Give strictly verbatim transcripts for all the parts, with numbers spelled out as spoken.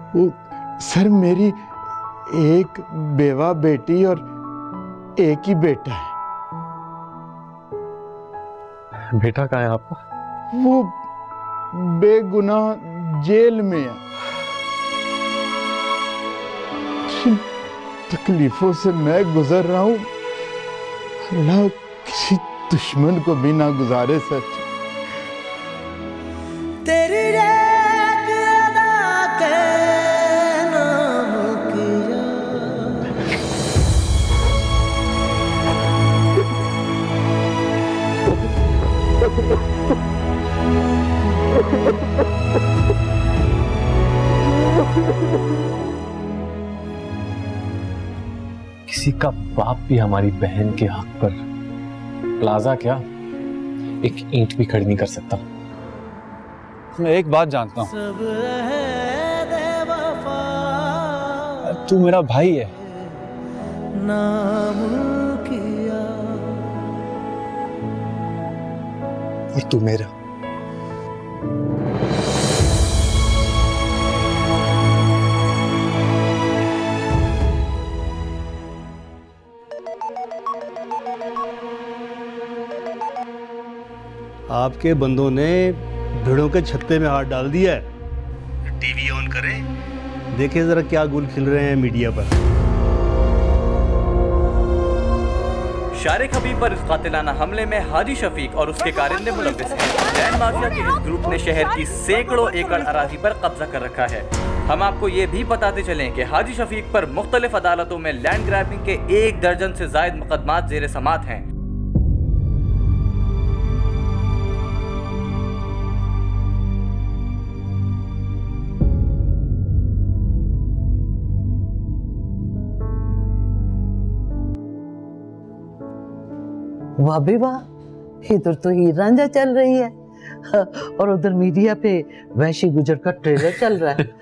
वो सर मेरी एक बेवा बेटी और एक ही बेटा है। बेटा कहाँ है आपका? वो बेगुनाह जेल में है। जिन तकलीफों से मैं गुजर रहा हूं, अल्लाह किसी दुश्मन को भी ना गुजारे। सच तेरी रात अदा के नाम किया। किसी का बाप भी हमारी बहन के हक पर प्लाजा क्या एक ईंट भी खड़ी नहीं कर सकता। मैं एक बात जानता हूं, तू मेरा भाई है। नाम किया और तू मेरा। आपके बंदों ने भेड़ों के छत्ते में हाथ डाल दिया है। टीवी ऑन करें, देखें जरा क्या गुल खिल रहे हैं मीडिया पर। शारिक हबीब पर इस कातिलाना हमले में हाजी शफीक और उसके कारिंदे मुलव्विस हैं। जैन माफिया के इस ग्रुप ने शहर की सैकड़ों एकड़ अराजी पर कब्जा कर रखा है। हम आपको ये भी बताते चलें कि हाजी शफीक पर मुख्तलिफ अदालतों में लैंड ग्रैबिंग के एक दर्जन से जायद मुकदमात जेर समात हैं। वाह बे वाह, इधर तो हीर रांझा चल रही है और उधर मीडिया पे वैशी गुजर का ट्रेलर चल रहा है।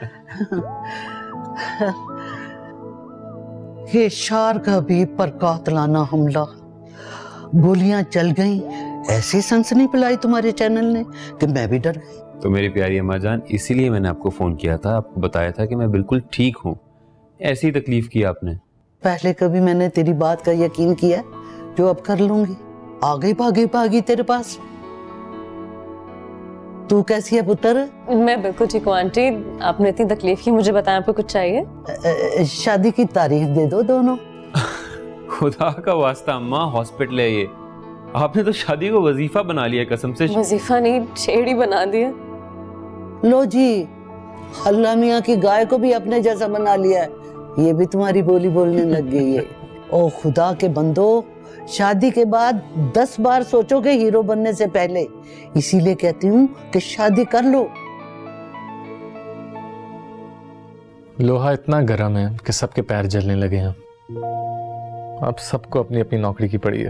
ये शार्क हबीब पर कातिलाना हमला, गोलियां चल गईं, ऐसी सनसनी फैलाई तुम्हारे चैनल ने कि मैं भी डर गई। तो मेरी प्यारी अम्मा जान, इसीलिए मैंने आपको फोन किया था, आपको बताया था कि मैं बिल्कुल ठीक हूँ। ऐसी तकलीफ की आपने। पहले कभी मैंने तेरी बात का यकीन किया जो अब कर लूंगी। आ गई भागी भागी तेरे पास। तू कैसी है पुत्र? मैं बिल्कुल ठीक हूँ आंटी। आपने इतनी तकलीफ की, मुझे बताएं आपको कुछ चाहिए? शादी की तारीख दे दो दोनों। खुदा का वास्ता अम्मा, हॉस्पिटल है ये। आपने तो शादी को वजीफा बना लिया कसम से। वजीफा नहीं, छेड़ी बना दिया। लो जी, अल्लाह मियाँ की गाय को भी अपने जैसा बना लिया है, ये भी तुम्हारी बोली बोलने लग गई है। ओ खुदा के बंदो, शादी के बाद दस बार सोचोगे हीरो बनने से पहले, इसीलिए कहती हूँ कि शादी कर लो। लोहा इतना गर्म है कि सबके पैर जलने लगे हैं। अब सबको अपनी अपनी नौकरी की पड़ी है।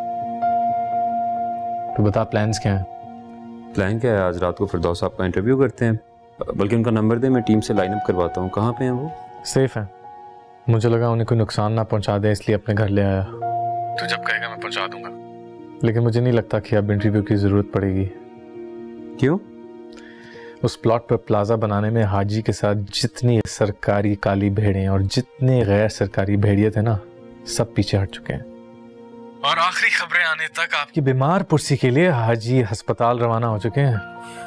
तो बता प्लान्स क्या हैं? प्लान क्या है? आज रात को फिरदौस साहब का इंटरव्यू करते हैं, बल्कि उनका नंबर दे, मैं टीम से लाइन अप करवाता हूँ। कहाँ पे हैं वो? सेफ है। मुझे लगा उन्हें कोई नुकसान ना पहुंचा दे, इसलिए अपने घर ले आया। तो जब कहेगा मैं पहुंचा दूंगा, लेकिन मुझे नहीं लगता कि अब इंटरव्यू की जरूरत पड़ेगी। क्यों? उस प्लॉट पर प्लाजा बनाने में हाजी के साथ जितनी सरकारी काली भेड़ें और जितने गैर सरकारी भेड़िए थे ना, सब पीछे हट चुके हैं। और आखिरी खबरें आने तक आपकी बीमार पुरसी के लिए हाजी अस्पताल रवाना हो चुके हैं।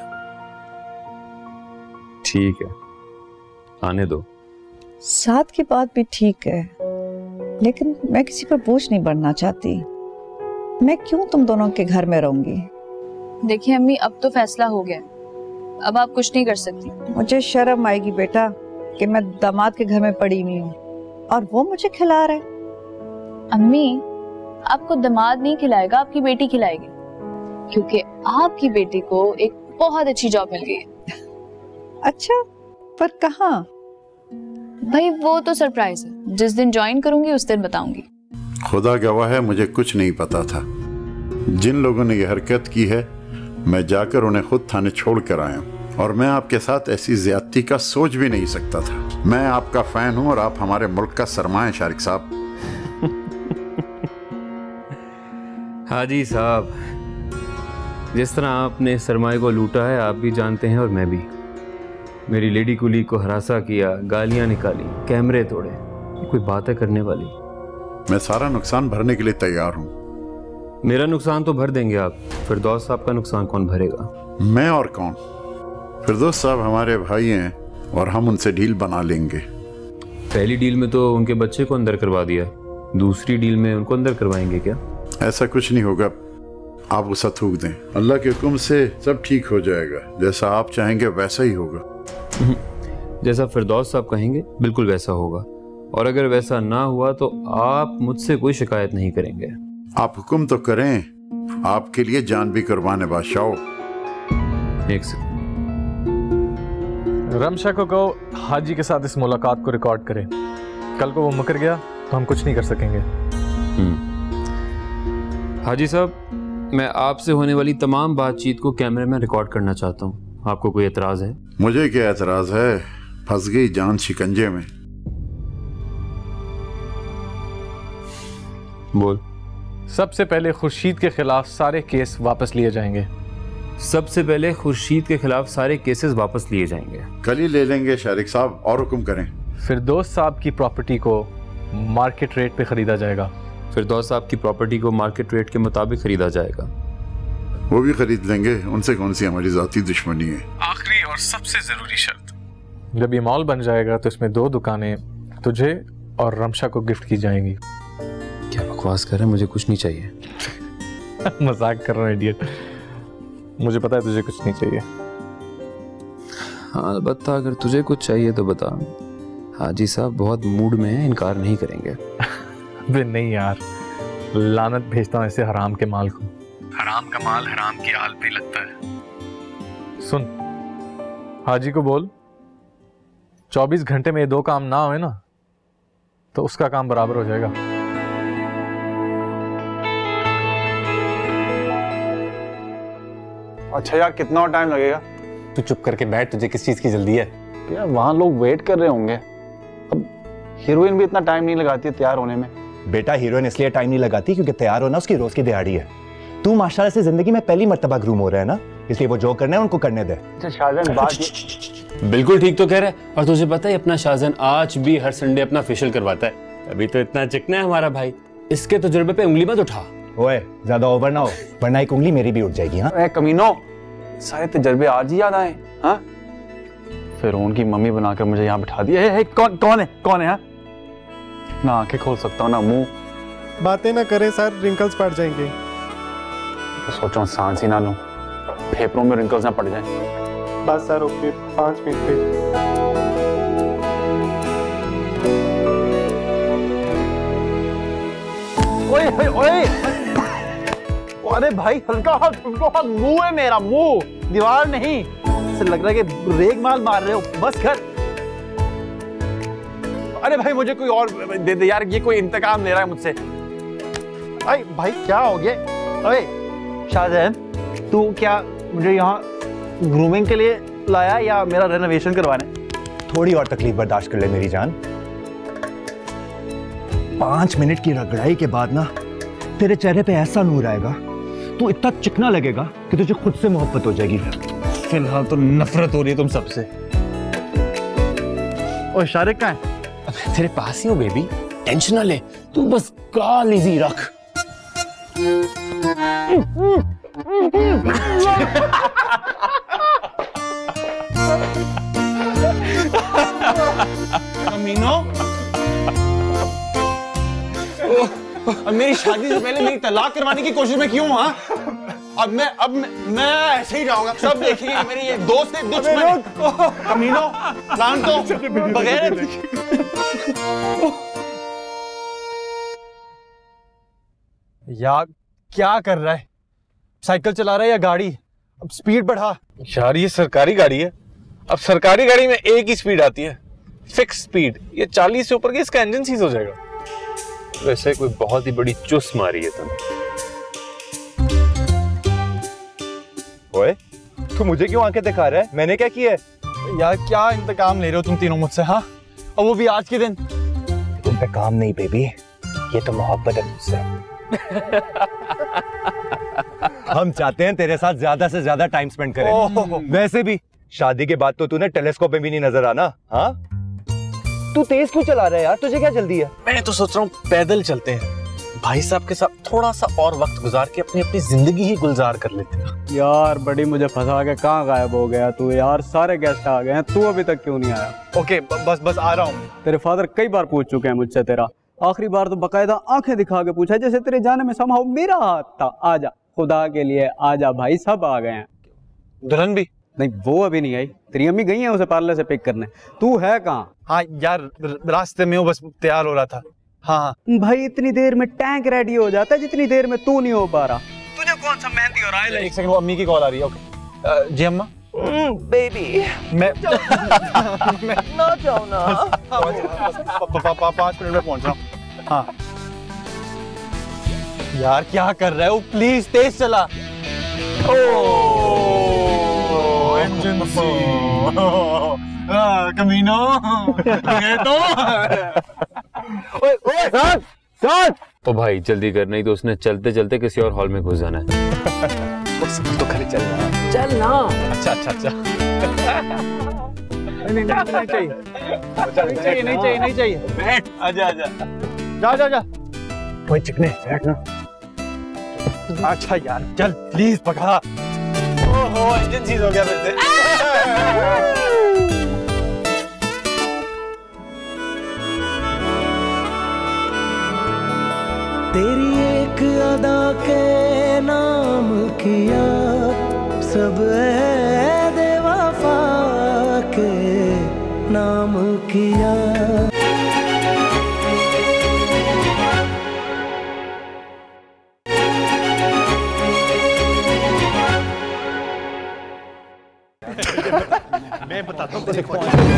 ठीक है, आने दो। साद की बात भी ठीक है, लेकिन मैं किसी पर बोझ नहीं बनना चाहती। मैं क्यों तुम दोनों के घर में रहूंगी? देखिए अम्मी, अब तो फैसला हो गया, अब आप कुछ नहीं कर सकती। मुझे शर्म आएगी बेटा कि मैं दामाद के घर में पड़ी हुई हूँ और वो मुझे खिला रहे। अम्मी, आपको दामाद नहीं खिलाएगा, आपकी बेटी खिलाएगी, क्योंकि आपकी बेटी को एक बहुत अच्छी जॉब मिल गई है। अच्छा, पर कहाँ? भाई वो तो सरप्राइज है, जिस दिन ज्वाइन करूंगी उस दिन बताऊंगी। खुदा गवाह है, मुझे कुछ नहीं पता था। जिन लोगों ने ये हरकत की है, मैं जाकर उन्हें खुद थाने छोड़ कर आया हूँ, और मैं आपके साथ ऐसी ज्यादती का सोच भी नहीं सकता था। मैं आपका फैन हूँ और आप हमारे मुल्क का सरमाया हैं शारिक साहब। हाजी साहब, जिस तरह आपने सरमाए को लूटा है आप भी जानते हैं और मैं भी। मेरी लेडी कुली को हरासा किया, गालियां निकाली, कैमरे तोड़े, ये कोई बात है करने वाली? मैं सारा नुकसान भरने के लिए तैयार हूँ। मेरा नुकसान तो भर देंगे आप, फिरदौस साहब का नुकसान कौन भरेगा? मैं और कौन? फिरदौस साहब हमारे भाई हैं और हम उनसे डील बना लेंगे। पहली डील में तो उनके बच्चे को अंदर करवा दिया, दूसरी डील में उनको अंदर करवाएंगे क्या? ऐसा कुछ नहीं होगा, आप गुस्सा थूक दें। अल्लाह के हुक्म से सब ठीक हो जाएगा, जैसा आप चाहेंगे वैसा ही होगा। जैसा फिरदौस साहब कहेंगे बिल्कुल वैसा होगा, और अगर वैसा ना हुआ तो आप मुझसे कोई शिकायत नहीं करेंगे। आप हुक्म तो करें, आपके लिए जान भी कुर्बान है बादशाह। एक सेकंड, रमशा को कहो हाजी के साथ इस मुलाकात को रिकॉर्ड करें। कल को वो मुकर गया तो हम कुछ नहीं कर सकेंगे। हाजी साहब, मैं आपसे होने वाली तमाम बातचीत को कैमरे में रिकॉर्ड करना चाहता हूँ, आपको कोई एतराज है? मुझे क्या एतराज है, फंस गई जान शिकंजे में। बोल। सबसे पहले खुर्शीद के खिलाफ सारे केस वापस लिए जाएंगे। सबसे पहले खुर्शीद के खिलाफ सारे केसेस वापस लिए जाएंगे। कल ही ले लेंगे शरीक साहब, और हुक्म करें। फिरदौस साहब की प्रॉपर्टी को मार्केट रेट पे खरीदा जाएगा। फिरदौस साहब की प्रॉपर्टी को मार्केट रेट के मुताबिक खरीदा जाएगा। वो भी खरीद लेंगे, उनसे कौन सी हमारी जाती दुश्मनी है। आखिरी और सबसे जरूरी शर्त, जब ये मॉल बन जाएगा तो इसमें दो दुकानें तुझे और रमशा को गिफ्ट की जाएंगी। क्या बकवास कर रहे हैं, मुझे कुछ नहीं चाहिए। मजाक कर रहा हूँ इडियट, मुझे पता है तुझे कुछ नहीं चाहिए। हाँ अलबत्ता अगर तुझे कुछ चाहिए तो बता, हाजी साहब बहुत मूड में है, इनकार नहीं करेंगे। अबे नहीं यार, लानत भेजता हूँ ऐसे हराम के माल को। हराम का माल हराम की आल पे लगता है। सुन, हाजी को बोल चौबीस घंटे में ये दो काम ना होए ना तो उसका काम बराबर हो जाएगा। अच्छा यार, कितना टाइम लगेगा? तू चुप करके बैठ, तुझे किस चीज की जल्दी है? यार वहां लोग वेट कर रहे होंगे। अब हीरोइन भी इतना टाइम नहीं लगाती है तैयार होने में। बेटा हीरोइन इसलिए टाइम नहीं लगाती क्योंकि तैयार होना उसकी रोज की दिहाड़ी है। तू माशाल्लाह से जिंदगी में पहली मर्तबा ग्रूम हो रहा है ना, इसलिए वो जो करना है उनको करने दे। अच्छा शाहजहान, बात बिल्कुल ठीक तो कह रहा है। और तुझे पता है अपना शाहजहान आज भी हर संडे अपना फेशियल करवाता है। अभी तो इतना चिकना है हमारा भाई, इसके तजुर्बे पे उंगली मत उठा। ओए ज्यादा ओवर ना हो, वरना एक उंगली मेरी भी उठ जाएगी। हाँ कमीनो, सारे तजर्बे आज ही याद आए। हाँ फिर उनकी मम्मी बनाकर मुझे यहाँ बिठा दिया। है, है, कौन कौन है कौन है? हाँ ना आंखें खोल सकता हूँ ना मुंह। बातें ना करें सर, रिंकल्स पड़ जाएंगे। तो सोचो सांस ही ना लूं, फेफड़ों में रिंकल्स ना पड़ जाएं। बस सर ओके, पाँच मिनट पे। ओए ओए ओए, अरे भाई हल्का हाथ, हाथ मुंह है मेरा, मुंह दीवार नहीं। ऐसे लग रहा है कि रेग माल मार रहे हो, बस कर। अरे भाई मुझे कोई और दे दे यार, ये कोई इंतकाम ले रहा है मुझसे। अरे भाई क्या हो गया? अरे शाहजहान, तू क्या मुझे यहाँ ग्रूमिंग के लिए लाया या मेरा रेनोवेशन करवाने? थोड़ी और तकलीफ बर्दाश्त कर ले मेरी जान। पांच मिनट की रगड़ाई के बाद ना तेरे चेहरे पे ऐसा नूर आएगा, तू इतना चिकना लगेगा कि तुझे खुद से मोहब्बत हो जाएगी। फिलहाल तो नफरत हो रही है तुम सबसे। और शारिक कहाँ है? तेरे पास ही हो बेबी, टेंशन ना ले, तू बस कॉल इजी रख। कमीनो, अब मेरी शादी से पहले मेरी तलाक करवाने की कोशिश में क्यों? हाँ अब मैं अब मैं, मैं ऐसे ही जाऊंगा, सब देखेंगे कि मेरी ये दोस्त है दुश्मन है। कमीनो, प्लान तो बगैर यार क्या कर रहा है? साइकिल चला रहा है या गाड़ी? अब स्पीड बढ़ा यार, ये सरकारी गाड़ी है। अब सरकारी गाड़ी में एक ही स्पीड आती है, फिक्स स्पीड। ये चालीस से ऊपर की इसका इंजन सीज हो जाएगा। वैसे कोई बहुत ही बड़ी चुस मारी है तुमने। ओए तू मुझे क्यों आंखें दिखा रहा है? मैंने क्या किया है? यार क्या इंतकाम ले रहे हो तुम तीनों मुझसे? हाँ और वो भी आज के दिन। तुम पे काम नहीं बेबी, ये तो मोहब्बत है मुझसे। हम चाहते हैं तेरे साथ ज्यादा से ज्यादा टाइम स्पेंड करें। वैसे भी शादी के बाद तो तूने टेलीस्कोप में भी नहीं नजर आना। हाँ, तू तेज क्यों चला रहा है यार? तुझे क्या जल्दी है? मैं तो सोच रहा हूँ पैदल चलते हैं, भाई साहब के साथ थोड़ा सा और वक्त गुजार के अपनी अपनी जिंदगी ही गुलजार कर लेते हैं। यार बड़ी मुझे फंसा के कहाँ गायब हो गया तू यार? सारे गेस्ट आ गए हैं, तू अभी तक क्यों नहीं आया? ओके बस बस आ रहा हूँ। तेरे फादर कई बार पूछ चुके हैं मुझसे तेरा, आखिरी बार तो बकायदा आंखें दिखा के पूछा जैसे तेरे जाने में समहाउ मेरा हाथ था। आजा, खुदा के लिए आजा भाई, सब आ गए हैं। दुल्हन भी नहीं, वो अभी नहीं आई, तेरी अम्मी गई है उसे पार्लर से पिक करने। तू है कहाँ? हाँ यार रास्ते में हूँ, बस तैयार हो रहा था। हाँ भाई इतनी देर में टैंक रेडी हो जाता है जितनी देर में तू नहीं हो पा रहा। तुझे कौन सा मेहंदी और आइलैश? एक सेकंड, वो अम्मी की कॉल आ रही है। ओके जी अम्मा। बेबी मैं ना जाओ ना। पाँच मिनट में पहुंच रहा हूँ। हाँ यार क्या कर रहा है वो? प्लीज तेज चला। इंजन कमीनो ये तो ओए ओए साथ साथ। ओ भाई जल्दी कर, नहीं तो उसने चलते चलते किसी और हॉल में घुस जाना है। तो खड़े चल ना चल ना। अच्छा अच्छा अच्छा नहीं नहीं नहीं चाहिए नहीं चाहिए नहीं चाहिए नहीं चाहिए। बैठ, आजा आजा, जा जा जा। कोई चिकने बैठ ना। अच्छा यार चल प्लीज पकड़ा। ओहो इंजन सीज हो गया फिर से। तेरी एक अदा के नाम किया सब ehd-e-Wafa के नाम किया। मैं बताता हूँ तेरे को।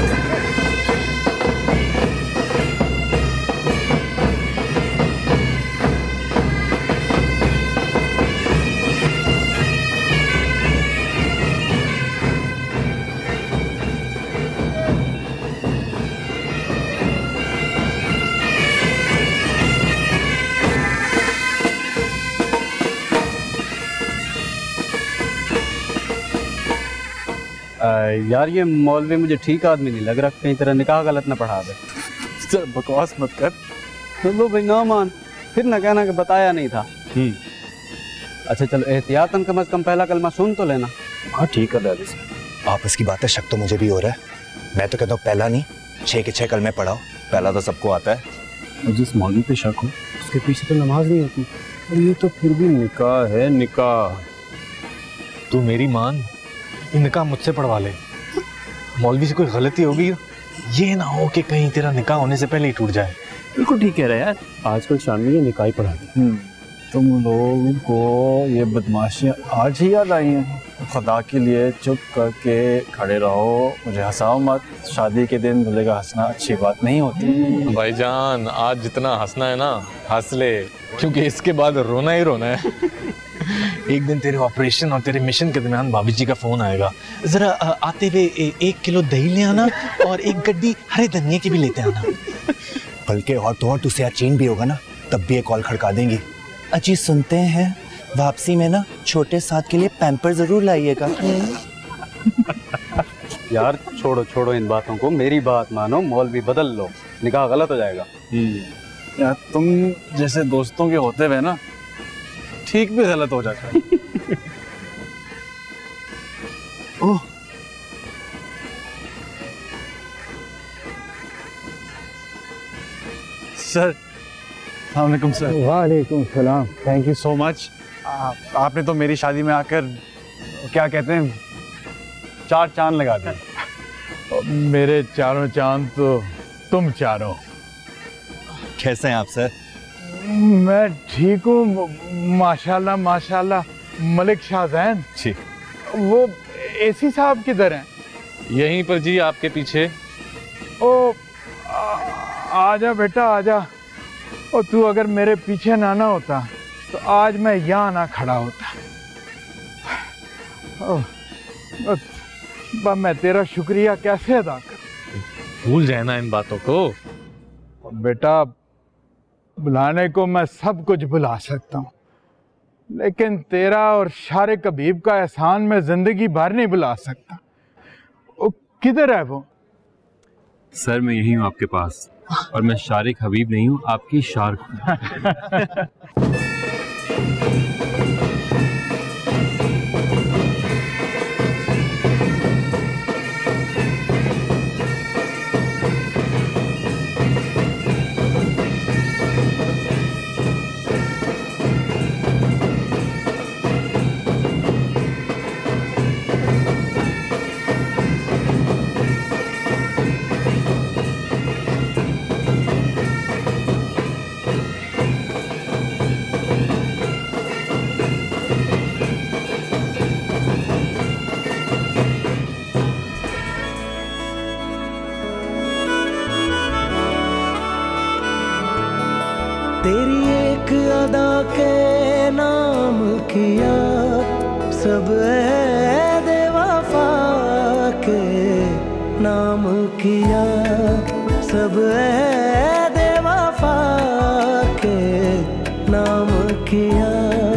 यार ये मौलवी मुझे ठीक आदमी नहीं लग रहा, कहीं तरह निकाह गलत ना पढ़ा दे। सर बकवास मत कर। चलो भाई ना मान, फिर ना कहना कि बताया नहीं था। अच्छा चलो एहतियातन कम से कम पहला कलमा सुन तो लेना। हाँ ठीक है दादी साहब, आपस की बात है, शक तो मुझे भी हो रहा है। मैं तो कहता हूँ पहला नहीं छः के छः कलमे पढ़ाओ, पहला तो सबको आता है। और जिस मौलवी पे शक हो उसके पीछे तो नमाज नहीं होती। और ये तो फिर भी निकाह है, निकाह। तू मेरी मान, निकाह मुझसे पढ़वा ले। मौलवी से कोई गलती होगी, ये ना हो कि कहीं तेरा निकाह होने से पहले ही टूट जाए। बिल्कुल ठीक कह रहे यार, आजकल शाम में ये निकाह ही पढ़ा दी। तुम लोगों को ये बदमाशियाँ आज ही याद आई हैं? खुदा के लिए चुप करके खड़े रहो, मुझे हंसाओ मत। शादी के दिन दूल्हे का हंसना अच्छी बात नहीं होती। भाईजान आज जितना हंसना है ना हंस ले, क्योंकि इसके बाद रोना ही रोना है। एक दिन तेरे ऑपरेशन और तेरे मिशन के दरमियान भाभी जी का फोन आएगा, जरा आते हुए एक किलो दही ले आना और एक गड्डी हरे धनिये की भी लेते आना। बल्कि और तो और तुझसे चेन भी होगा ना तब भी एक कॉल खड़का देंगी। अजी सुनते हैं वापसी में ना छोटे साथ के लिए पैम्पर जरूर लाइएगा। यार छोड़ो छोड़ो इन बातों को, मेरी बात मानो, मौलवी बदल लो, निकाह गलत हो जाएगा। यार तुम जैसे दोस्तों के होते हुए ना ठीक भी गलत हो जाता है। ओह सर, अस्सलाम सर। वालेकुम सलाम। Thank you so much. आपने तो मेरी शादी में आकर क्या कहते हैं चार चांद लगा दिए। मेरे चारों चांद तो तुम चारों। कैसे हैं आप सर? मैं ठीक हूँ माशाल्लाह माशाल्लाह। मलिक शाह जैन जी, वो एसी साहब किधर हैं? यहीं पर जी आपके पीछे। ओ आजा बेटा आजा। और तू अगर मेरे पीछे ना ना होता तो आज मैं यहाँ ना खड़ा होता। ओ, मैं तेरा शुक्रिया कैसे अदा करूं? भूल जाए ना इन बातों को। बेटा बुलाने को मैं सब कुछ बुला सकता हूँ, लेकिन तेरा और शारिक हबीब का एहसान मैं जिंदगी भर नहीं बुला सकता। किधर है वो? सर मैं यही हूँ आपके पास, और मैं शारिक हबीब नहीं हूँ, आपकी शार्क हूँ। तेरी एक अदा के नाम किया सब एहद-ए-वफा के नाम किया, सब एहद-ए-वफा के नाम किया।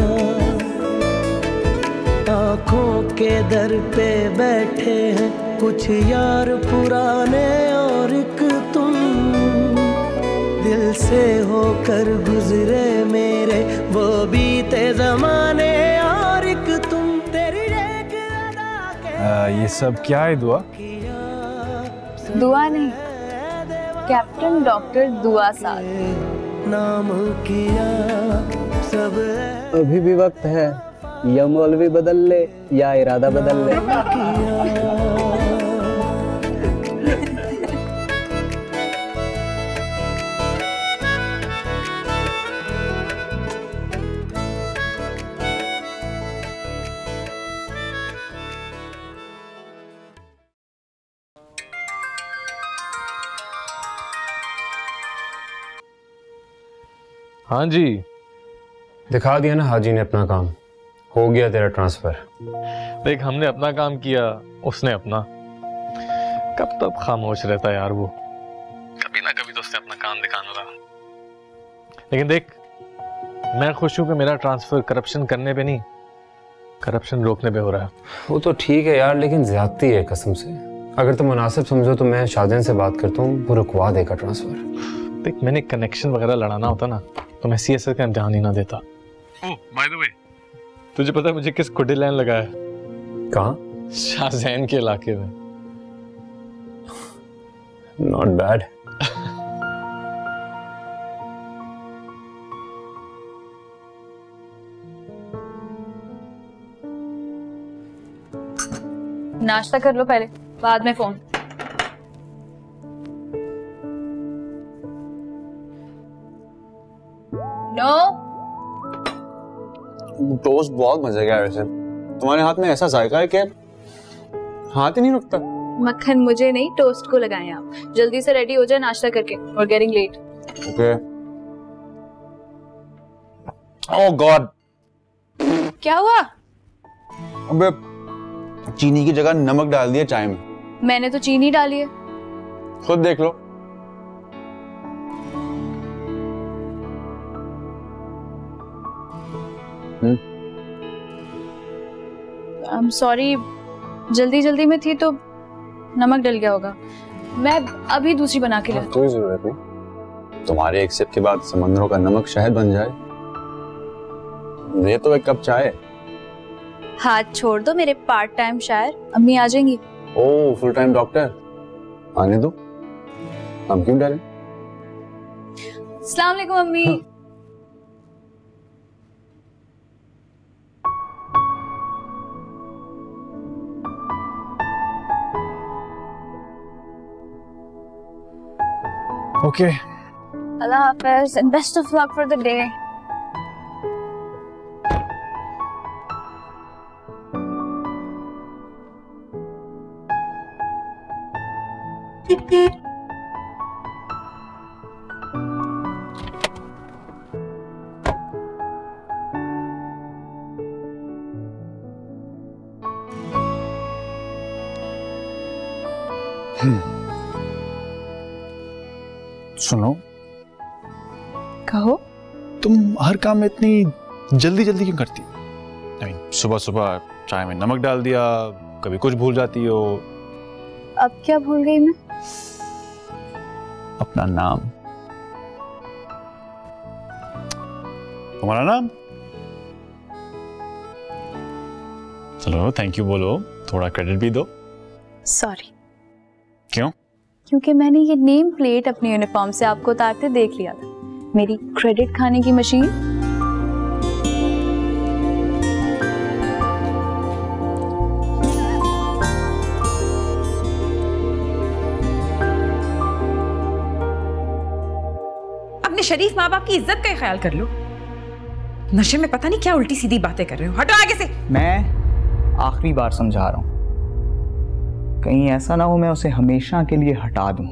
आँखों के दर पे बैठे हैं कुछ यार पुराने और एक तुम, दिल से होकर गुजरे मेरे वो बीते जमाने और एक तुम। तेरी एक अदा के आ, ये सब क्या है दुआ? दुआ नहीं, कैप्टन डॉक्टर दुआ साद। नाम किया सब। अभी भी वक्त है, या मौलवी बदल ले या इरादा बदल ले। हाँ जी, दिखा दिया ना हाजी ने अपना काम, हो गया तेरा ट्रांसफर। देख हमने अपना काम किया, उसने अपना। कब तक खामोश रहता है यार वो, कभी ना कभी तो उसने अपना काम दिखाना था। लेकिन देख मैं खुश हूं कि मेरा ट्रांसफर करप्शन करने पे नहीं, करप्शन रोकने पे हो रहा है। वो तो ठीक है यार, लेकिन ज्यादती है कसम से। अगर तुम मुनासिब समझो तो मैं शाहजहां से बात करता हूँ, वो रुकवा देगा ट्रांसफर। देख मैंने कनेक्शन वगैरह लड़ाना होता ना तो मैं सी एस का इम्तिहान ही ना देता। ओह बाय द वे, तुझे पता है मुझे किस खुडे लाइन लगा है? कहाँ? शाहजैन के इलाके में। Not bad. नाश्ता कर लो पहले, बाद में फोन। नो टोस्ट बहुत मजे का है वैसे, तुम्हारे हाथ में ऐसा जायका है कि हाथ ही नहीं रुकता। मक्खन मुझे नहीं, टोस्ट को लगाएं आप। जल्दी से रेडी हो जाए नाश्ता करके, और getting late. Okay. Oh god, क्या हुआ? अबे चीनी की जगह नमक डाल दिया चाय में। मैंने तो चीनी डाली है। खुद देख लो। आई एम सॉरी, जल्दी जल्दी में थी तो नमक डल गया होगा। मैं अभी दूसरी बना के लाती हूँ। कोई जरूरत नहीं, तुम्हारे एक सिप के बाद समंदरों का नमक शहद बन जाए। ये तो एक कप चाय। हाथ छोड़ दो मेरे पार्ट टाइम शायर, अम्मी आ जाएंगी। ओह फुल टाइम डॉक्टर, आने दो, हम क्यों डरे। अस्सलाम वालेकुम अम्मी। हाँ। Okay. Allah Hafiz and best of luck for the day. सुनो, कहो। तुम हर काम में इतनी जल्दी जल्दी क्यों करती हो? I mean, सुबह सुबह चाय में नमक डाल दिया, कभी कुछ भूल जाती हो। अब क्या भूल गई मैं? अपना नाम। तुम्हारा नाम? चलो थैंक यू बोलो, थोड़ा क्रेडिट भी दो। सॉरी। क्यों? क्योंकि मैंने ये नेम प्लेट अपनी यूनिफॉर्म से आपको उतारते देख लिया था। मेरी क्रेडिट खाने की मशीन। अपने शरीफ माँ बाप की इज्जत का ख्याल कर लो। नशे में पता नहीं क्या उल्टी सीधी बातें कर रहे हो, हटो आगे से। मैं आखिरी बार समझा रहा हूं, कहीं ऐसा ना हो मैं उसे हमेशा के लिए हटा दूं।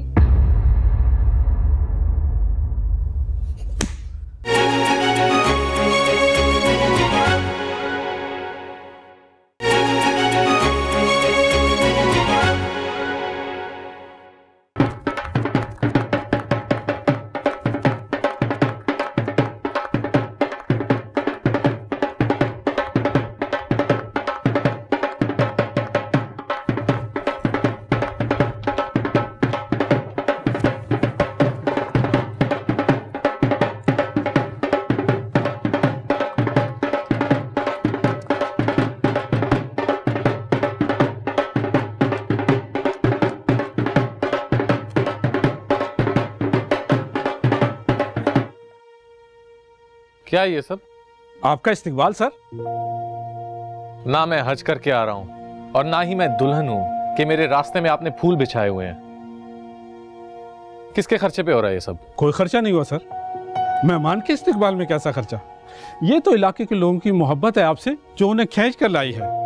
क्या ये सब? आपका इस्तिकबाल सर। ना मैं हज करके आ रहा हूं और ना ही मैं दुल्हन हूं कि मेरे रास्ते में आपने फूल बिछाए हुए हैं। किसके खर्चे पे हो रहा है ये सब? कोई खर्चा नहीं हुआ सर। मेहमान के इस्तिकबाल में कैसा खर्चा? ये तो इलाके के लोगों की मोहब्बत है आपसे, जो उन्हें खींच कर लाई है।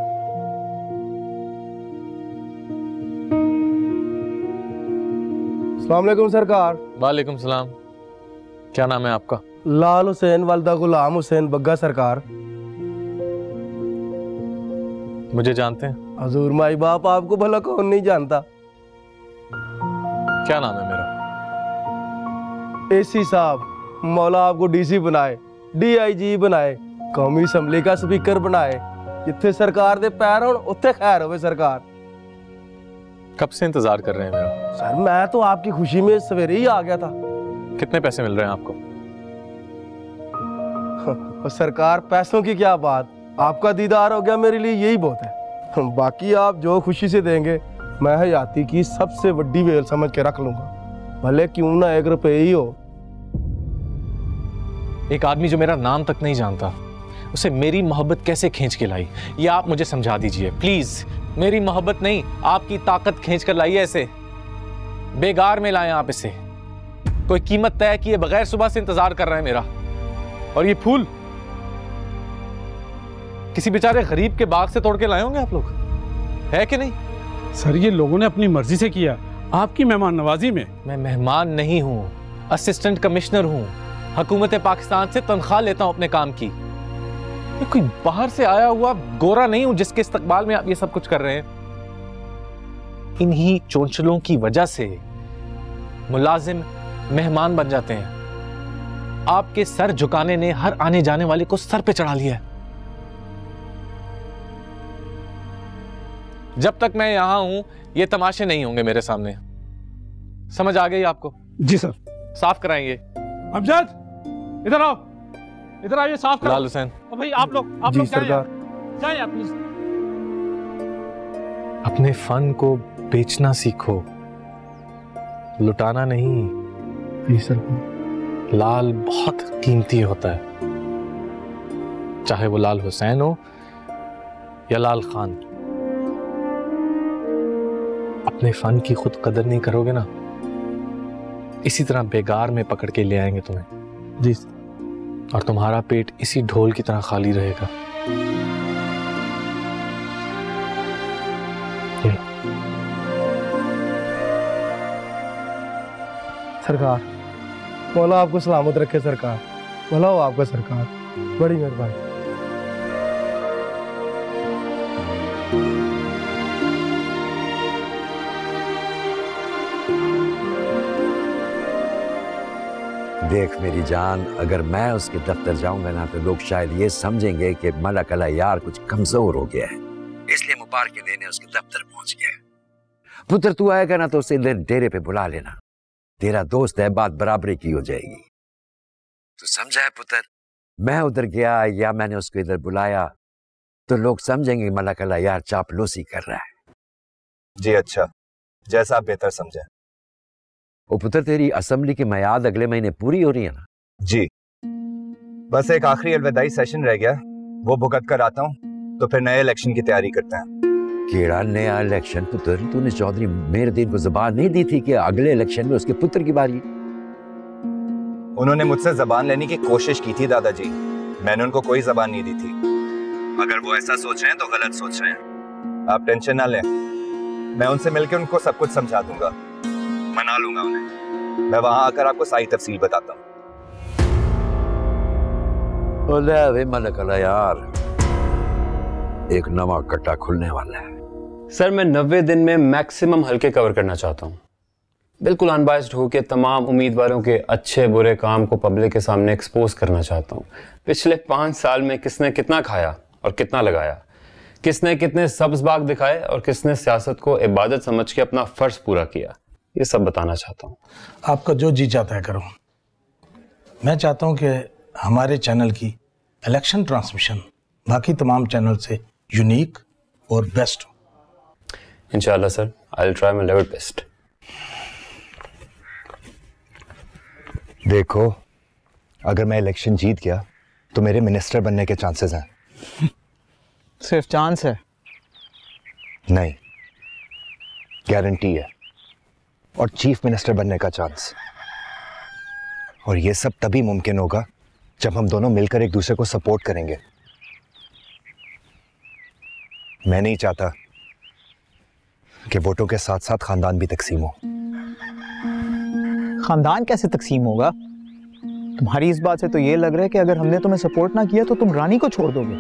अस्सलाम वालेकुम सरकार। वालेकुम सलाम। क्या नाम है आपका? लाल हुसैन वालदा गुलाम हुसैन बग्गा सरकार। मुझे जानते हैं? हजूर माई बाप आपको भला कौन नहीं जानता। क्या नाम है मेरा? एसी साहब, मौला आपको डीसी बनाए, डीआईजी बनाए, कौमी असम्बली का स्पीकर बनाए। जिथे सरकार दे पैर होण उत्थे खैर होवे सरकार। कब से इंतजार कर रहे हैं मेरा? सर मैं तो आपकी खुशी में सवेरे ही आ गया था। कितने पैसे मिल रहे हैं आपको? सरकार पैसों की क्या बात, आपका दीदार हो गया मेरे लिए यही बहुत है। बाकी आप जो खुशी से देंगे मैं हयाती की सबसे बड़ी वेल समझ के रख लूंगा, भले क्यों ना एक रुपए ही हो। एक आदमी जो मेरा नाम तक नहीं जानता, उसे मेरी मोहब्बत कैसे खींच के लाई, ये आप मुझे समझा दीजिए प्लीज। मेरी मोहब्बत नहीं, आपकी ताकत खींच कर लाइए। ऐसे बेगार में लाएं आप इसे। कोई कीमत तय किए बगैर सुबह से इंतजार कर रहा है मेरा। और ये फूल किसी बेचारे गरीब के बाग से तोड़ के लाए होंगे आप लोग, है कि नहीं? सर ये लोगों ने अपनी मर्जी से किया, आपकी मेहमान नवाजी में। मैं मेहमान नहीं हूं, असिस्टेंट कमिश्नर हूं। हुकूमत पाकिस्तान से तनख्वाह लेता हूं अपने काम की। मैं कोई बाहर से आया हुआ गोरा नहीं हूं जिसके इस्तकबाल में आप ये सब कुछ कर रहे हैं। इन्हीं चोंचलों की वजह से मुलाजिम मेहमान बन जाते हैं। आपके सर झुकाने ने हर आने जाने वाले को सर पे चढ़ा लिया है। जब तक मैं यहां हूं ये तमाशे नहीं होंगे मेरे सामने। समझ आ गई आपको? जी सर। साफ कराएंगे। अमजद इधर आओ, इधर आइए, साफ कराओ। लाल हुसैन। भाई आप लोग आप जी लोग सरकार। जाइए आप प्लीज। अपने फन को बेचना सीखो, लुटाना नहीं। जी सरकार। लाल बहुत कीमती होता है, चाहे वो लाल हुसैन हो या लाल खान। अपने फन की खुद कदर नहीं करोगे ना, इसी तरह बेगार में पकड़ के ले आएंगे तुम्हें। जी। और तुम्हारा पेट इसी ढोल की तरह खाली रहेगा। सरकार, मौला आपको सलामत रखे सरकार। भला हो आपका सरकार, बड़ी मेहरबानी। देख मेरी जान, अगर मैं उसके दफ्तर जाऊंगा ना तो लोग शायद ये समझेंगे कि मलक अला यार कुछ कमजोर हो गया है, इसलिए मुबारक देने उसके दफ्तर पहुंच गया। पुत्र तू आएगा ना तो उसे इधर डेरे पे बुला लेना, तेरा दोस्त है, बात बराबरी की हो जाएगी। तू समझा है पुत्र? मैं उधर गया या मैंने उसको इधर बुलाया तो लोग समझेंगे मलक अला यार चापलूसी कर रहा है। जी अच्छा, जैसा आप बेहतर समझे। ओ पुत्र, तेरी असेंबली की मियाद अगले महीने पूरी हो रही है ना? जी, बस एक आखिरी अलविदाई सेशन रह गया, वो भुगत कर आता हूँ, तो फिर नए इलेक्शन की तैयारी करते हैं। केड़ा नया इलेक्शन पुत्र? तूने चौधरी मेहरदीन को जबान नहीं दी थी कि अगले इलेक्शन में उसके पुत्र की बारी? उन्होंने मुझसे जबान लेने की कोशिश की थी दादाजी, मैंने उनको कोई जबान नहीं दी थी। अगर वो ऐसा सोच रहे हैं तो गलत सोच रहे हैं। आप टेंशन ना लें, मैं उनसे मिलकर उनको सब कुछ समझा दूंगा, मना लूंगा उन्हें। मैं वहां आकर आपको सारी तफसील बताता हूँ। मलक अला यार, एक नवा कट्टा खुलने वाला है। सर मैं नब्बे दिन में मैक्सिमम हल्के कवर करना चाहता हूँ, बिल्कुल अनबायस्ड होकर तमाम उम्मीदवारों के अच्छे बुरे काम को पब्लिक के सामने एक्सपोज करना चाहता हूँ। पिछले पाँच साल में किसने कितना खाया और कितना लगाया, किसने कितने सब्ज बाग दिखाए और किसने सियासत को इबादत समझ के अपना फर्ज पूरा किया, ये सब बताना चाहता हूँ। आपका जो जी चाहता है करो। मैं चाहता हूँ कि हमारे चैनल की इलेक्शन ट्रांसमिशन बाकी तमाम चैनल से यूनिक और बेस्ट हो। इंशाल्लाह sir, I will try my level best. देखो, अगर मैं इलेक्शन जीत गया तो मेरे मिनिस्टर बनने के चांसेस हैं। सिर्फ चांस है? नहीं, गारंटी है। और चीफ मिनिस्टर बनने का चांस। और ये सब तभी मुमकिन होगा जब हम दोनों मिलकर एक दूसरे को सपोर्ट करेंगे। मैं नहीं चाहता कि वोटों के साथ साथ खानदान भी तकसीम हो। खानदान कैसे तकसीम होगा? तुम्हारी इस बात से तो ये लग रहा है कि अगर हमने तुम्हें सपोर्ट ना किया तो तुम रानी को छोड़ दोगे।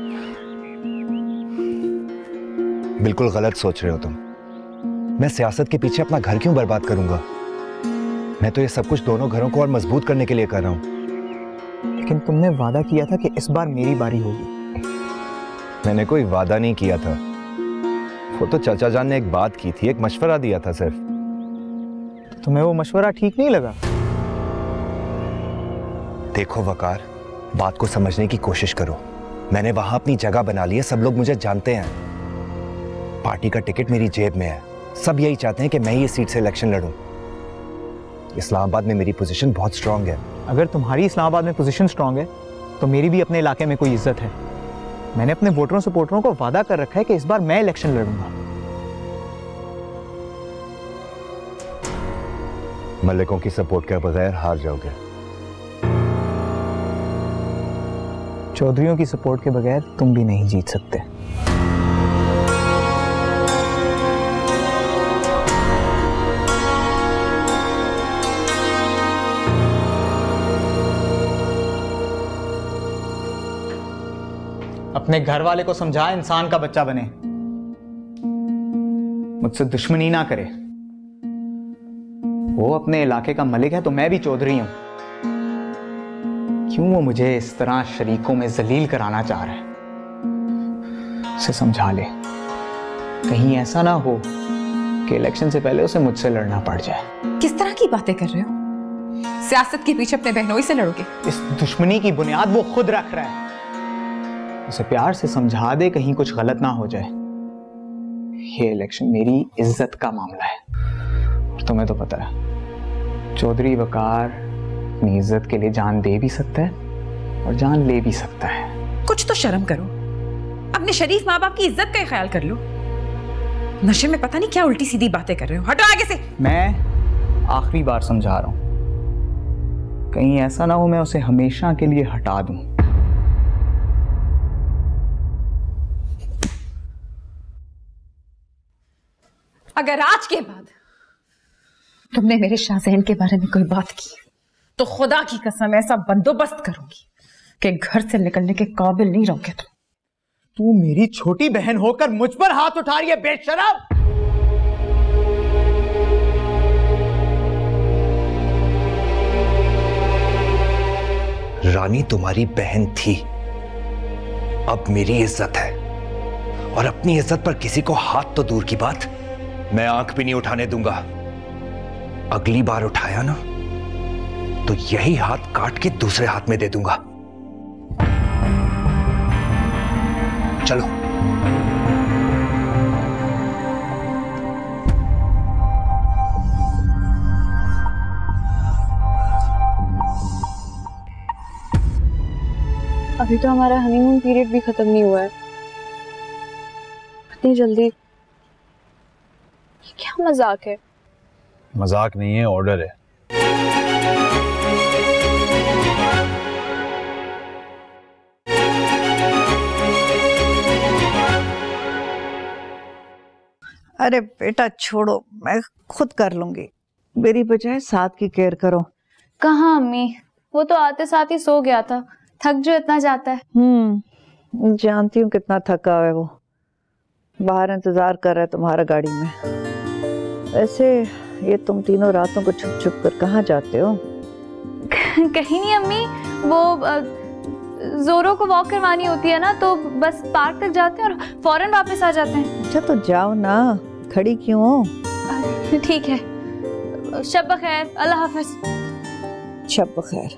बिल्कुल गलत सोच रहे हो तुम। मैं सियासत के पीछे अपना घर क्यों बर्बाद करूंगा? मैं तो ये सब कुछ दोनों घरों को और मजबूत करने के लिए कर रहा हूं। लेकिन तुमने वादा किया था कि इस बार मेरी बारी होगी। मैंने कोई वादा नहीं किया था, वो तो चाचा जान ने एक बात की थी, एक मशवरा दिया था सिर्फ। तो तुम्हें वो मशवरा ठीक नहीं लगा? देखो वकार, बात को समझने की कोशिश करो। मैंने वहां अपनी जगह बना ली है, सब लोग मुझे जानते हैं। पार्टी का टिकट मेरी जेब में है, सब यही चाहते हैं कि मैं ही इस सीट से इलेक्शन लड़ूं। इस्लामाबाद में मेरी पोजीशन बहुत स्ट्रांग है। अगर तुम्हारी इस्लामाबाद में पोजीशन स्ट्रांग है तो मेरी भी अपने इलाके में कोई इज्जत है। मैंने अपने वोटरों सपोर्टरों को वादा कर रखा है कि इस बार मैं इलेक्शन लड़ूंगा। मलिकों की सपोर्ट के बगैर हार जाओगे। चौधरियों की सपोर्ट के बगैर तुम भी नहीं जीत सकते। अपने घर वाले को समझा इंसान का बच्चा बने, मुझसे दुश्मनी ना करे। वो अपने इलाके का मलिक है तो मैं भी चौधरी हूं। क्यों वो मुझे इस तरह शरीकों में जलील कराना चाह रहा है? उसे समझा ले, कहीं ऐसा ना हो कि इलेक्शन से पहले उसे मुझसे लड़ना पड़ जाए। किस तरह की बातें कर रहे हो? सियासत के पीछे अपने बहनोई से लड़ोगे? इस दुश्मनी की बुनियाद वो खुद रख रहा है। उसे प्यार से समझा दे, कहीं कुछ गलत ना हो जाए। ये इलेक्शन मेरी इज्जत का मामला है और तुम्हें तो पता है चौधरी वकार अपनी इज्जत के लिए जान दे भी सकता है और जान ले भी सकता है। कुछ तो शर्म करो, अपने शरीफ माँ बाप की इज्जत का ख्याल कर लो। नशे में पता नहीं क्या उल्टी सीधी बातें कर रहे हो, हटो आगे से। मैं आखिरी बार समझा रहा हूं, कहीं ऐसा ना हो मैं उसे हमेशा के लिए हटा दूं। अगर आज के बाद तुमने मेरे शाहजैन के बारे में कोई बात की तो खुदा की कसम ऐसा बंदोबस्त करूंगी कि घर से निकलने के काबिल नहीं रहोगे तुम। तू मेरी छोटी बहन होकर मुझ पर हाथ उठा रही है बेशरम। रानी तुम्हारी बहन थी, अब मेरी इज्जत है। और अपनी इज्जत पर किसी को हाथ तो दूर की बात मैं आंख भी नहीं उठाने दूंगा। अगली बार उठाया ना तो यही हाथ काट के दूसरे हाथ में दे दूंगा। चलो। अभी तो हमारा हनीमून पीरियड भी खत्म नहीं हुआ है, इतनी जल्दी? ये क्या मजाक है? मजाक नहीं है, ऑर्डर है। अरे बेटा छोड़ो, मैं खुद कर लूंगी। मेरी बजाय साद की केयर करो। कहाँ अम्मी, वो तो आते साथ ही सो गया था, थक जो इतना जाता है। हम्म, जानती हूँ कितना थका है वो, बाहर इंतजार कर रहा है तुम्हारा गाड़ी में। वैसे ये तुम तीनों रातों को छुप छुप कर कहाँ जाते हो? कहीं नहीं अम्मी, वो जोरो को वॉक करवानी होती है ना, तो बस पार्क तक जाते हैं और फौरन वापस आ जाते हैं। अच्छा तो जाओ ना, खड़ी क्यों हो? ठीक है, शब बखैर, अल्लाह हाफिज। शब बखैर।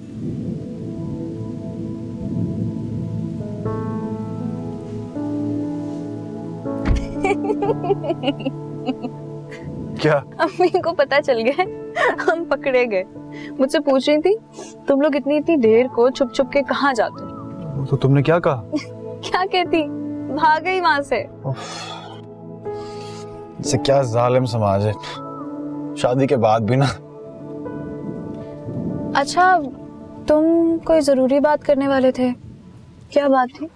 क्या? अम्मी को पता चल गया, हम पकड़े गए। मुझसे पूछ रही थी तुम लोग इतनी इतनी देर को छुप छुप के कहाँ जाते हो? तो तुमने क्या कहा? क्या कहती, भाग गई वहां से। से क्या जालिम समाज है, शादी के बाद भी ना। अच्छा, तुम कोई जरूरी बात करने वाले थे, क्या बात थी?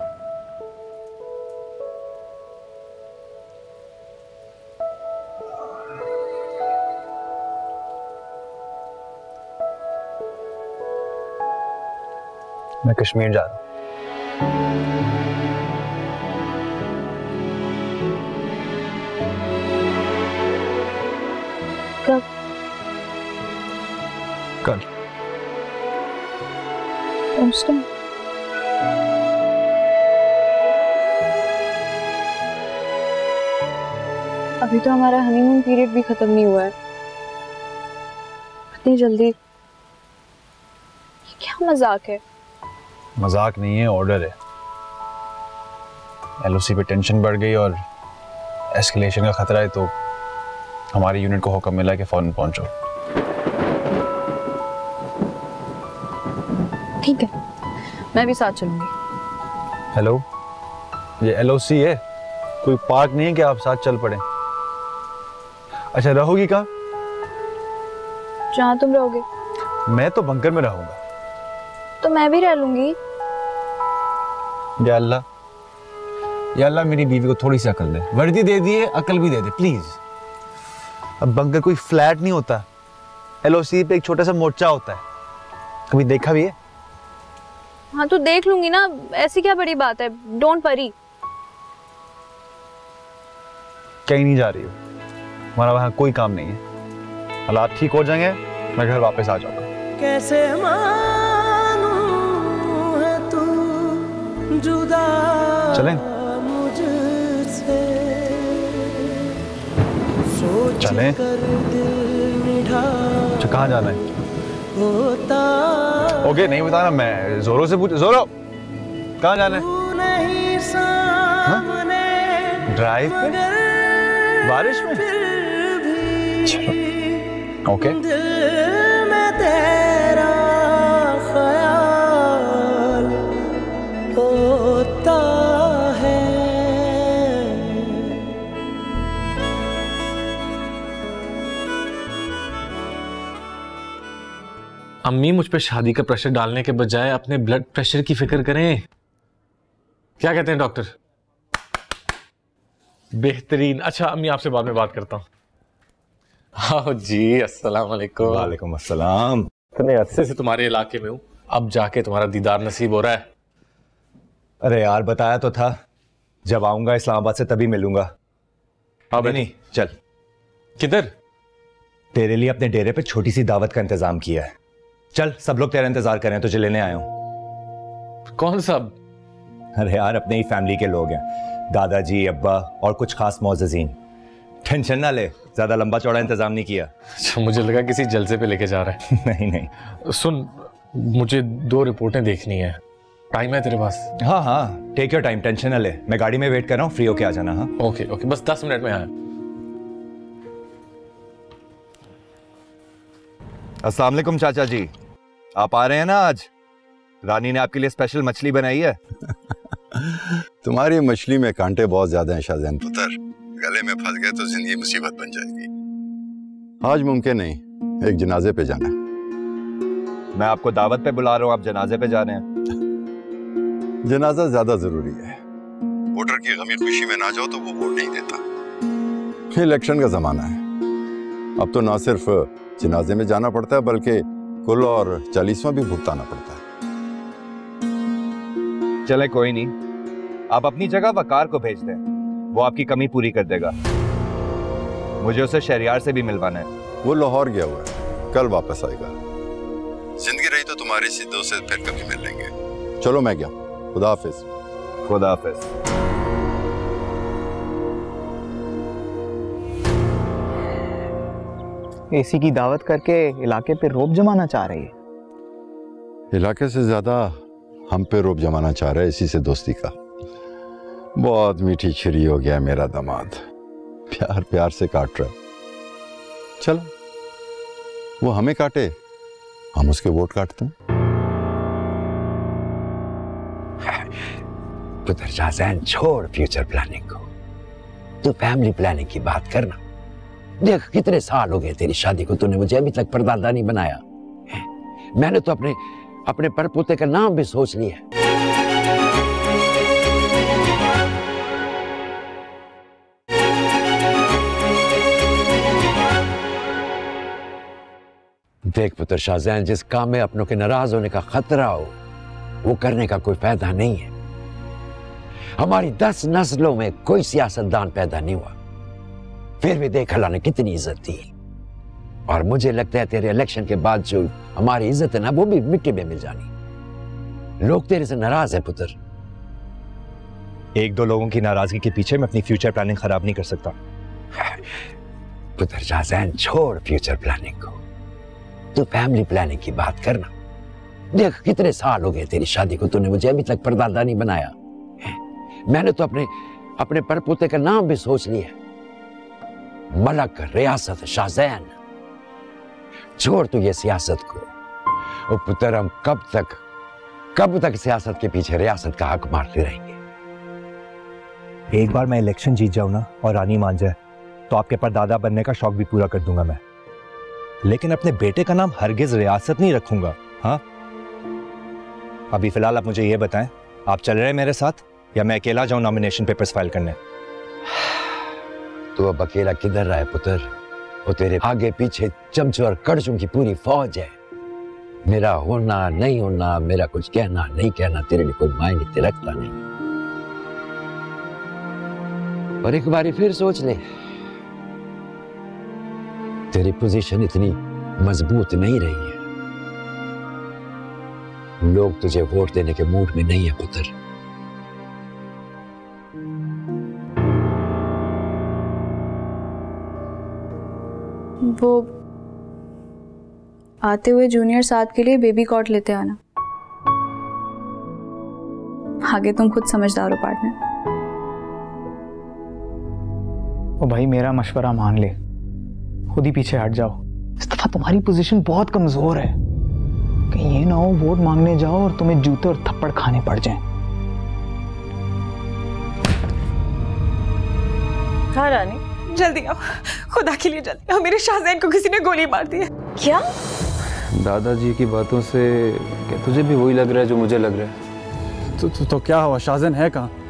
मैं कश्मीर जा रहा हूँ। कब? कल। उस टाइम? अभी तो हमारा हनीमून पीरियड भी खत्म नहीं हुआ है, इतनी जल्दी? ये क्या मजाक है? मजाक नहीं है, ऑर्डर है। एलओसी पे टेंशन बढ़ गई और एस्केलेशन का खतरा है, तो हमारी यूनिट को हुक्म मिला कि फौरन पहुंचो। ठीक है, मैं भी साथ चलूंगी। हेलो, ये एलओसी है, कोई पार्क नहीं है कि आप साथ चल पड़े। अच्छा, रहोगी कहाँ? जहाँ तुम रहोगे। मैं तो बंकर में रहूंगा। तो मैं भी रह लूंगी। या अल्लाह, या अल्लाह मेरी बीवी को थोड़ी सी अकल दे, वर्दी दे दिए, अकल भी दे दे प्लीज। अब बंकर कोई फ्लैट नहीं होता, एलओसी पे एक छोटा सा मोर्चा होता है, कभी देखा भी है? हाँ तो देख लूंगी ना, ऐसी क्या बड़ी बात है, डोंट वरी। कहीं नहीं जा रही हो, हमारा वहां कोई काम नहीं है, हालात ठीक हो जाएंगे, मैं घर वापस आ जाऊंगा। कैसे मानूं है तू जुदा चलें? मुझसे, सोच चलें? कर दिल निढा अच्छा, कहाँ जाना है? होता ओके, नहीं बताना, मैं जोरो से पूछ। जोरो, कहाँ जाना है? नहीं सामने ड्राइव पे? बारिश में? चलो, ओके। दिल में तेरा ख्याल होता है। अम्मी, मुझ पे शादी का प्रेशर डालने के बजाय अपने ब्लड प्रेशर की फिक्र करें। क्या कहते हैं डॉक्टर? बेहतरीन। अच्छा अम्मी, आपसे बाद में बात करता हूँ। हाँ जी, अस्सलाम वालेकुम। वालेकुम अस्सलाम। इतने अरसे से तुम्हारे इलाके में हूँ, अब जाके तुम्हारा दीदार नसीब हो रहा है। अरे यार, बताया तो था, जब आऊंगा इस्लामाबाद से तभी मिलूंगा। हाँ नहीं, नहीं, चल। किधर? तेरे लिए अपने डेरे पे छोटी सी दावत का इंतजाम किया है, चल। सब लोग तेरा इंतजार कर रहे हैं, तुझे लेने आया हूं। कौन सब? अरे यार, अपने ही फैमिली के लोग हैं, दादाजी, अब्बा और कुछ खास मोअज़्ज़िज़ीन। टेंशन ना ले, ज्यादा लंबा चौड़ा इंतजाम नहीं किया। अच्छा, मुझे लगा किसी जलसे पे लेके जा रहा है। नहीं नहीं सुन, मुझे दो रिपोर्टें देखनी है, टाइम है तेरे पास? हाँ हाँ, टेक योर टाइम, टेंशन ना ले, मैं गाड़ी में वेट कर रहा हूँ, फ्री होके आ जाना। हाँ ओके ओके, बस दस मिनट में आया। अस्सलाम वालेकुम चाचा जी, आप आ रहे हैं ना आज? रानी ने आपके लिए स्पेशल मछली बनाई है। तुम्हारी मछली में कांटे बहुत ज्यादा हैं शाहजैन पुत्र, गले में फंस गए तो जिंदगी मुसीबत बन जाएगी। आज मुमकिन नहीं, एक जनाजे पे जाना है। मैं आपको दावत पे बुला रहा हूँ, आप जनाजे पे जा रहे हैं। जनाजा ज्यादा जरूरी है, वोटर की गमी खुशी में ना जाओ तो वो वोट नहीं देता। इलेक्शन का जमाना है, अब तो ना सिर्फ जनाजे में जाना पड़ता है बल्कि कुल और चालीसवां भी भुगताना पड़ता है। चले कोई नहीं, आप अपनी जगह वकार को भेज दें, वो आपकी कमी पूरी कर देगा। मुझे उसे शहरियार से भी मिलवाना है। वो लाहौर गया हुआ है, कल वापस आएगा। जिंदगी रही तो तुम्हारी सी दोस्त से फिर कभी मिल लेंगे। चलो मैं गया, खुदा हाफिज। खुदा हाफिज। एसी की दावत करके इलाके पे रोब जमाना चाह रही है। इलाके से ज्यादा हम पे रोब जमाना चाह रहा है, इसी से दोस्ती का। बहुत मीठी छिरी हो गया मेरा दामाद, प्यार प्यार से काट रहा है। चलो वो हमें काटे, हम उसके वोट काटते हैं। पुत्र शाहजैन, छोड़ फ्यूचर प्लानिंग को, तू फैमिली प्लानिंग की बात करना। देख कितने साल हो गए तेरी शादी को, तूने मुझे अभी तक परदादा नहीं बनाया। मैंने तो अपने अपने परपोते का नाम भी सोच लिया। देख पुत्र शाहजैन, जिस काम में अपनों के नाराज होने का खतरा हो वो करने का कोई फायदा नहीं है। हमारी दस नस्लों में कोई सियासतदान पैदा नहीं हुआ, फिर भी देख अल्लाह ने कितनी इज्जत दी। और मुझे लगता है तेरे इलेक्शन के बाद जो हमारी इज्जत है ना, वो भी मिट्टी में मिल जानी। लोग तेरे से नाराज है पुत्र। एक दो लोगों की नाराजगी के पीछे मैं अपनी फ्यूचर प्लानिंग खराब नहीं कर सकता। पुत्र शाहजैन, छोड़ फ्यूचर प्लानिंग को, तू फैमिली प्लानिंग की बात करना। देख कितने साल हो गए तेरी शादी को, तूने मुझे अभी तक परदादा नहीं बनाया। मैंने तो अपने अपने परपोते का नाम भी सोच लिया, मलक रियासत शाहजैन। छोड़ तू ये सियासत को। ओ पुत्र, हम कब तक कब तक सियासत के पीछे रियासत का हक मारते रहेंगे। एक बार मैं इलेक्शन जीत जाऊं ना और रानी मान जाए तो आपके परदादा बनने का शौक भी पूरा कर दूंगा मैं, लेकिन अपने बेटे का नाम हरगिज रियासत नहीं रखूंगा। हाँ, अभी फिलहाल आप मुझे ये बताएं, आप चल रहे हैं मेरे साथ या मैं अकेला जाऊं नॉमिनेशन पेपर्स फाइल करने? तू अब अकेला किधर रहा है पुत्र, वो तेरे आगे पीछे चमचों और कड़चों की पूरी फौज है। मेरा होना नहीं होना, मेरा कुछ कहना नहीं कहना तेरे लिए कोई मायने रखता नहीं। और एक बारी फिर सोच ले, तेरी पोजीशन इतनी मजबूत नहीं रही है, लोग तुझे वोट देने के मूड में नहीं है पुत्र। वो आते हुए जूनियर साद के लिए बेबी कॉट लेते आना। आगे तुम खुद समझदार हो पार्टनर। ओ भाई, मेरा मशवरा मान ले, खुद ही पीछे हट जाओ। इस दफा तुम्हारी पोजीशन बहुत कमजोर है, कहीं ये ना हो वोट मांगने जाओ और तुम्हें जूते और थप्पड़ खाने पड़ जाएं। हाँ रानी, जल्दी आओ, खुदा के लिए जल्दी आओ, मेरे शाहजैन को किसी ने गोली मार दी है। क्या? दादाजी की बातों से क्या तुझे भी वही लग रहा है जो मुझे लग रहा है? तो, तो, तो क्या हुआ, शाहजैन है कहाँ?